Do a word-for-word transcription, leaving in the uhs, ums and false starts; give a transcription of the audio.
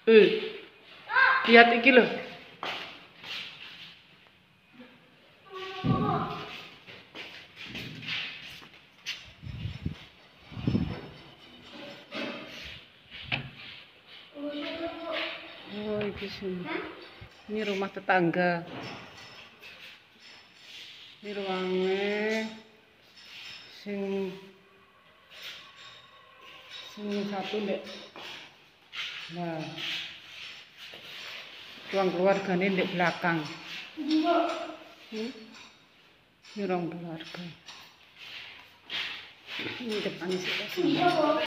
Eh, lihat iki loh. Oh, iki sini. Ini rumah tetangga. Ini ruangnya sing sing satu ndek. Nah, ruang keluarganya ndek belakang. Hmm? Ini ruang keluarga. Ini depannya sih.